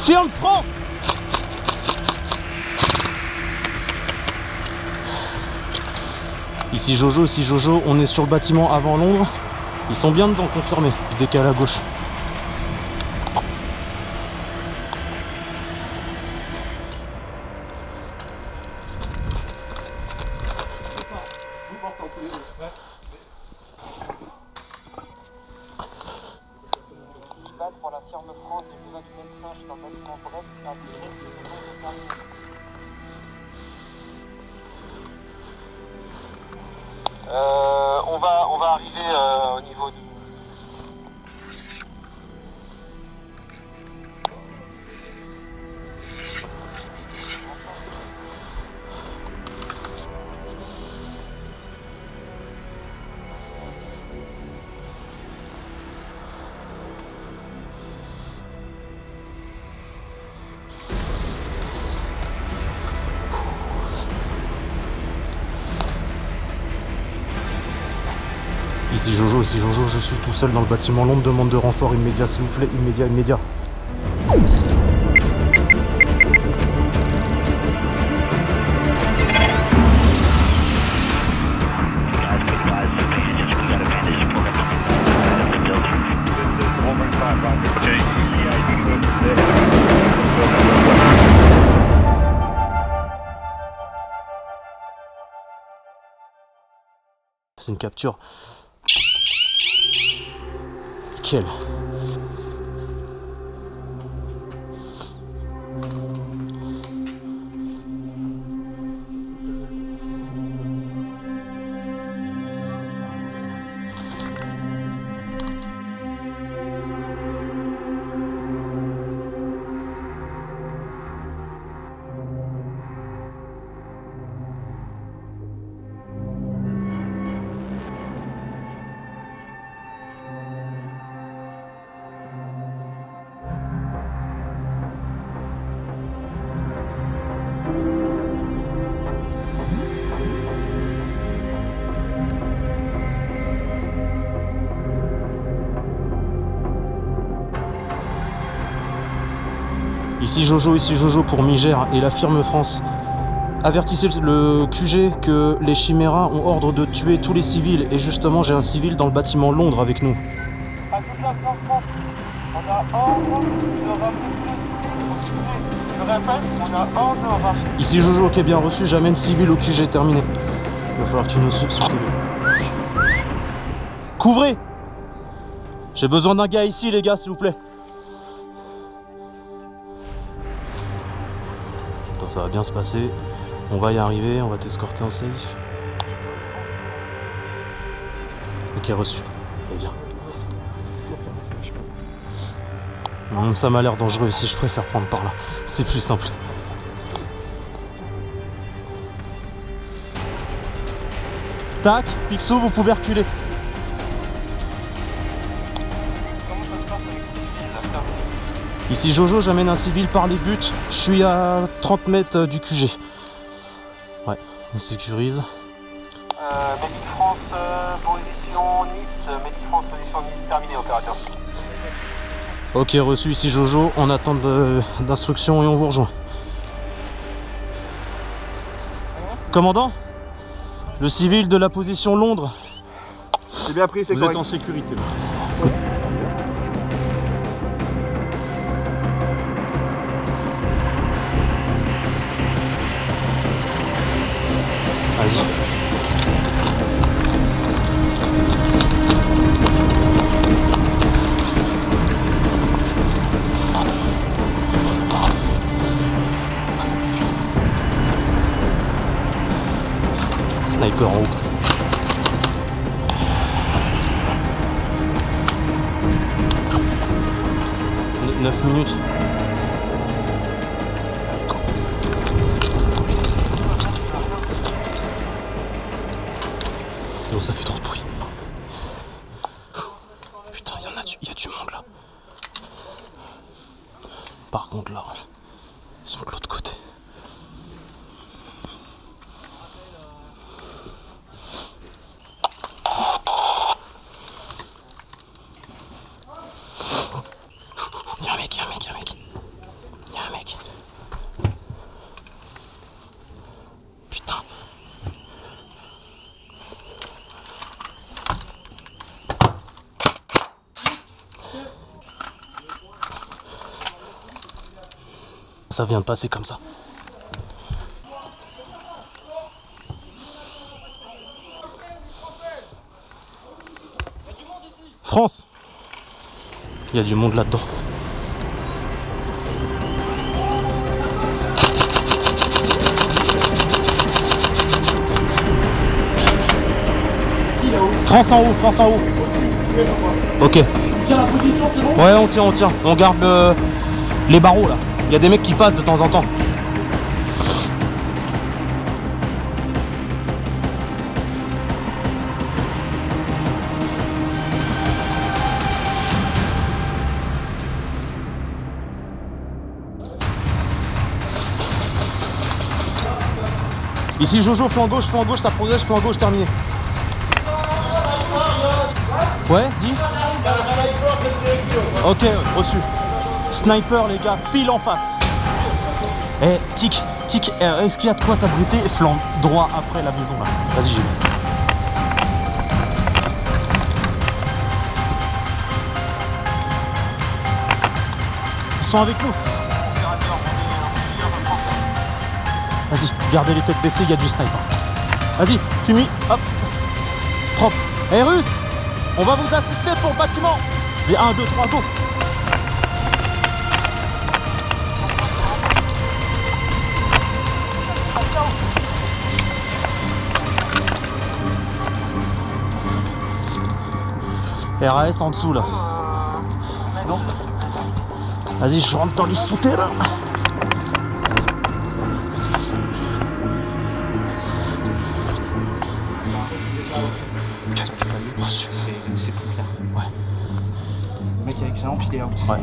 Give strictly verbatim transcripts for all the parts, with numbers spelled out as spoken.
Firme France. Ici Jojo, ici Jojo, on est sur le bâtiment avant Londres. Ils sont bien dedans, confirmé. Je décale à gauche. Pour la firme France, j'ai besoin du médecin, je suis dans le bâtiment Brest, à Brest, Euh, on va, on va arriver euh, au niveau du... Ici Jojo, ici Jojo, je suis tout seul dans le bâtiment Londres, demande de renfort immédiat s'il vous plaît, immédiat, immédiat. C'est une capture. Nickel. Ici Jojo, ici Jojo pour Migère et la firme France. Avertissez le Q G que les chiméras ont ordre de tuer tous les civils et justement j'ai un civil dans le bâtiment Londres avec nous. À toute la France, on a ordre de ramener. Je répète, on a ordre de ramener. Ici Jojo, ok bien reçu, j'amène civil au Q G, terminé. Il va falloir que tu nous suives s'il te plaît. Couvrez! J'ai besoin d'un gars ici les gars s'il vous plaît. Attends, ça va bien se passer. On va y arriver, on va t'escorter en safe. Ok reçu. Eh bien. Hum, ça m'a l'air dangereux ici, je préfère prendre par là. C'est plus simple. Tac, Pixo, vous pouvez reculer. Ici Jojo, j'amène un civil par les buts. Je suis à trente mètres du Q G. Ouais, on sécurise. Euh, Médic France, euh, position Nice. Médic France, position Nice, terminé, opérateur. Ok, reçu ici Jojo. On attend d'instructions et on vous rejoint. Commandant, le civil de la position Londres. C'est bien pris, c'est correct. Vous êtes en sécurité. Ouais. Vas-y. Sniper en haut. neuf minutes. Oh, ça fait trop de bruit. Putain, il y en a du, y a du monde là. Par contre là, ils sont de l'autre côté. Y'a un mec, y'a un mec, y'a un mec. Ça vient de passer comme ça. France. Il y a du monde là-dedans. France en haut, France en haut. Ok. Ouais, on tient, on tient. On garde euh, les barreaux là. Il y a des mecs qui passent de temps en temps. Ici Jojo, flanc gauche, flanc gauche, ça progresse, flanc gauche, terminé. Ouais, dis. Ok, reçu. Sniper les gars, pile en face. Eh, tic, tic, est-ce qu'il y a de quoi s'abriter? Flanc droit après la maison là. Vas-y, j'y vais. Ils sont avec nous. Vas-y, gardez les têtes baissées, il y a du sniper. Vas-y, Fumi, hop. Propre. Eh Ruth, on va vous assister pour le bâtiment. Vas-y, un, deux, trois, go. R A S en dessous là. Non. Vas-y, je rentre dans les souterrains. Reçu. C'est plus clair. Ouais. Le mec est excellent, puis il est out. Ouais.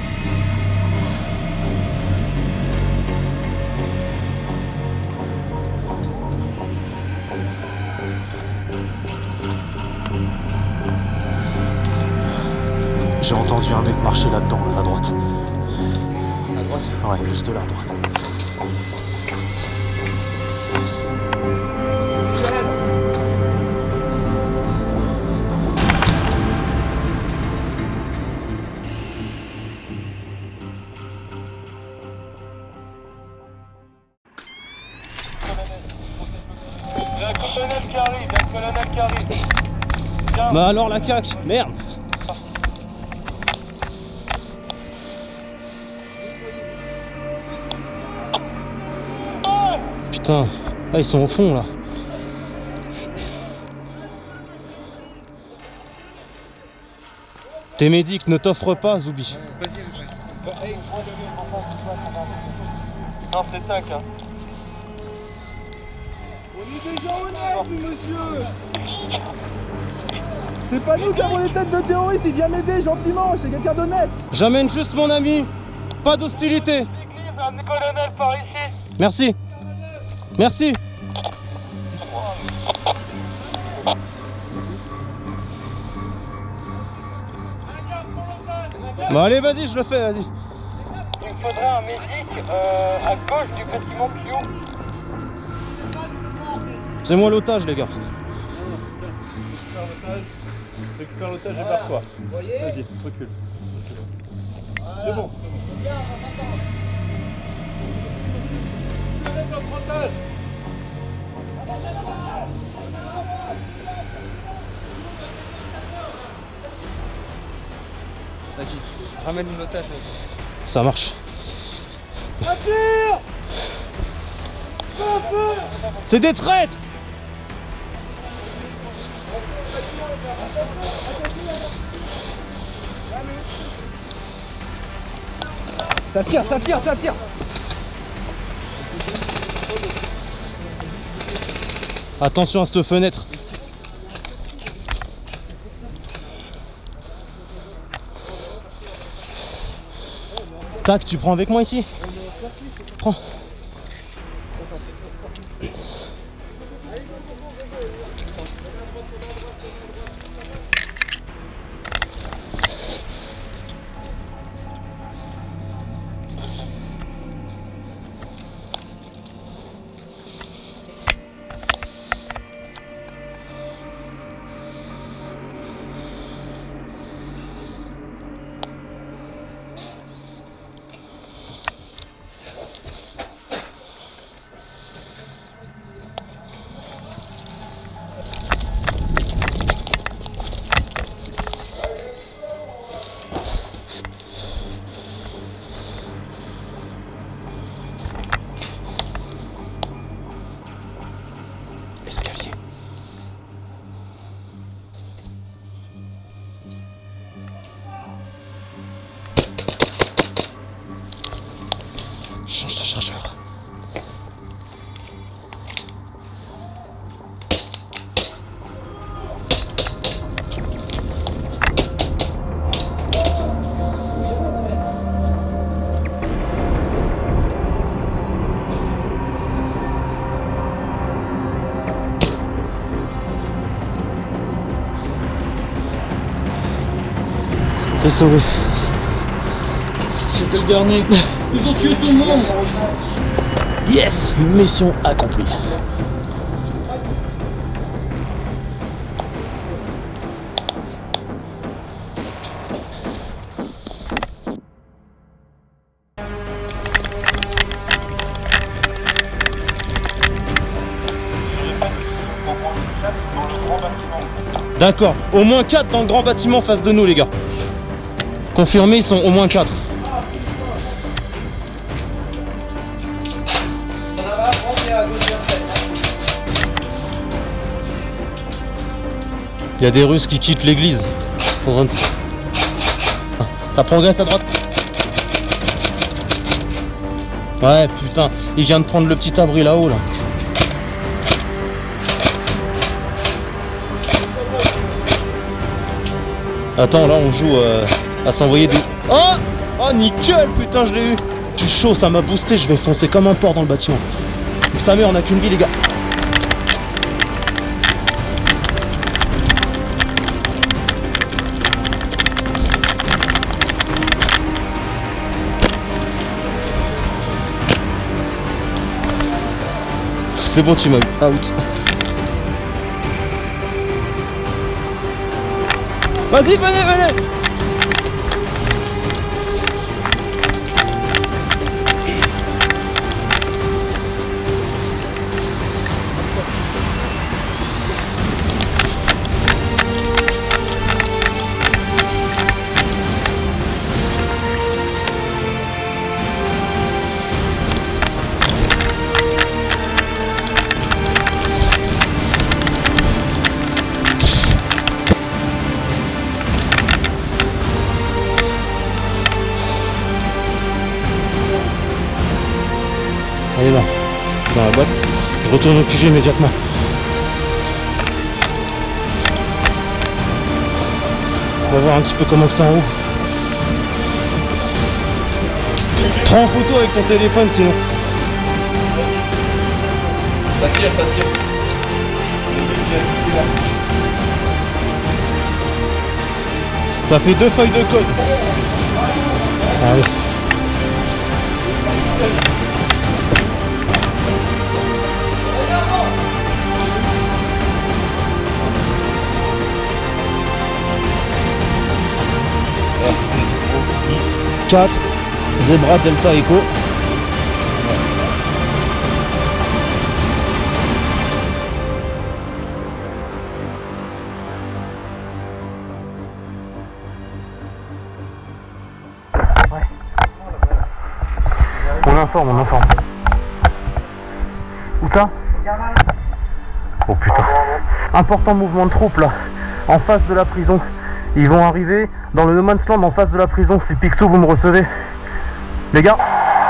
J'ai entendu un mec marcher là-dedans, à droite. À droite? Ouais, juste là, à droite. Il y a un colonel qui arrive, il y a un colonel qui arrive. Viens. Bah alors la cac, merde. Putain, ah, ils sont au fond là. Tes médics ne t'offrent pas, Zoubi. Non, c'est tac. Hein. On est déjà honnête, monsieur. C'est pas nous qui avons les têtes de terroristes, il vient m'aider gentiment, c'est quelqu'un d'honnête. J'amène juste mon ami, pas d'hostilité. Un colonel par ici. Merci. Merci. Bon allez, vas-y, je le fais, vas-y. Il faudrait un médic euh, à gauche du bâtiment plus haut. C'est moi l'otage, les gars. Récupère l'otage et barre-toi. Vas-y, recule. C'est bon. Vas-y, ramène l'otage. Ça marche. C'est des traîtres. Ça tire, ça tire, ça tire. Attention à cette fenêtre. Tac, tu prends avec moi ici? Prends. Change de chargeur. T'es sauvé. C'était le dernier. Ils ont tué tout le monde. Yes, mission accomplie. D'accord, au moins quatre dans le grand bâtiment en face de nous les gars. Confirmé, ils sont au moins quatre. Il y a des Russes qui quittent l'église. Ça progresse à droite. Ouais putain, il vient de prendre le petit abri là-haut là. Attends, là on joue euh, à s'envoyer des... Oh Oh nickel, putain je l'ai eu. Je suis chaud, ça m'a boosté, je vais foncer comme un porc dans le bâtiment. Sa mère, on a qu'une vie les gars. C'est bon, tu m'as eu. Out. Vas-y, venez, venez. Allez là, dans la boîte, je retourne au Q G immédiatement. On va voir un petit peu comment que c'est en haut. Prends en photo avec ton téléphone sinon. Ça tire, ça tire. Ça fait deux feuilles de code. Allez. quatre, Zebra Delta Echo. Ouais. On informe, on informe. Où ça? Oh putain. Important mouvement de troupes là, en face de la prison. Ils vont arriver dans le no man's land en face de la prison. Si Picsou vous me recevez, les gars.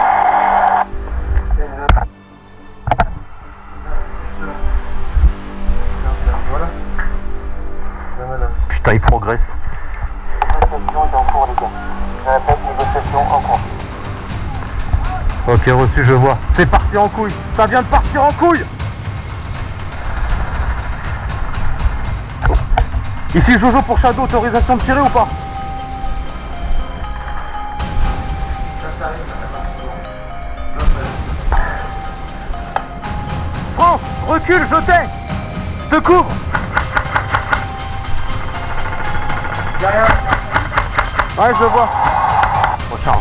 Putain, ils progressent. Négociation est en cours, les gars. Je répète, négociation en cours. Ok, reçu, je vois. C'est parti en couille. Ça vient de partir en couille. Ici Jojo pour Shadow, autorisation de tirer ou pas? France, recule, je t'ai. Je te couvre. Ouais, je vois. Recharge.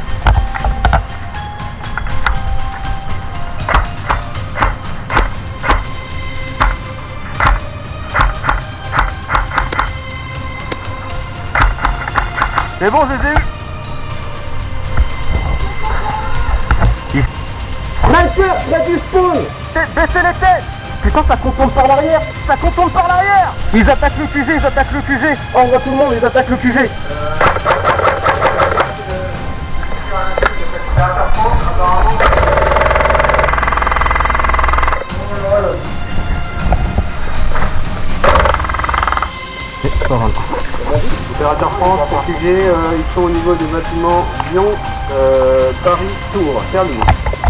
C'est bon, je les ai eu. Sniper, près du spawn. Baissez les têtes. Putain, ça contourne par l'arrière. Ça contourne par l'arrière. Ils attaquent le Q G, ils attaquent le Q G. On voit tout le monde, ils attaquent le Q G. Euh... investiguer, euh, ils sont au niveau du bâtiment Lyon, euh, Paris, Tours, terminé.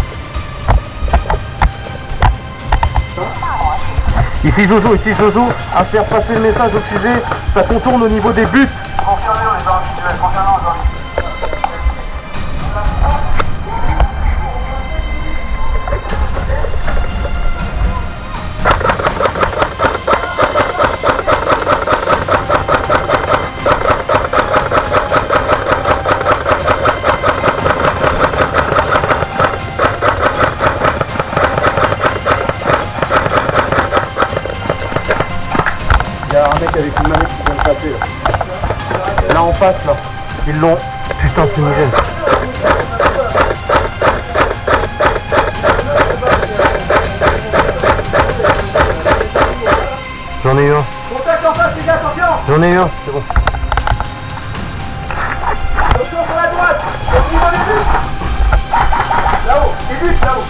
Ici Jojo, ici Jojo, à faire passer le message au sujet, ça contourne au niveau des buts. Confirmez les ordres visuels, confirmez les ordres. Il y a un mec avec une manette qui vient de passer là. Là en face là. Ils l'ont. Putain c'est une gêne. J'en ai eu un. Contact en face, les gars, attention. J'en ai eu un, c'est bon. Attention sur la droite. Au niveau des buts. Là-haut, les buts, là-haut.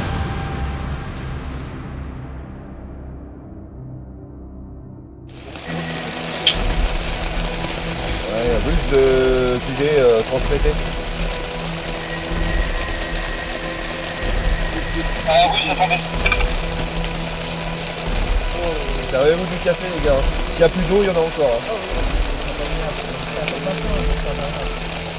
Ouais, un bus de Q G euh, transmetté. Ah oui, j'attendais. Servez-vous du café les gars. S'il n'y a plus d'eau, il y en a encore. Hein.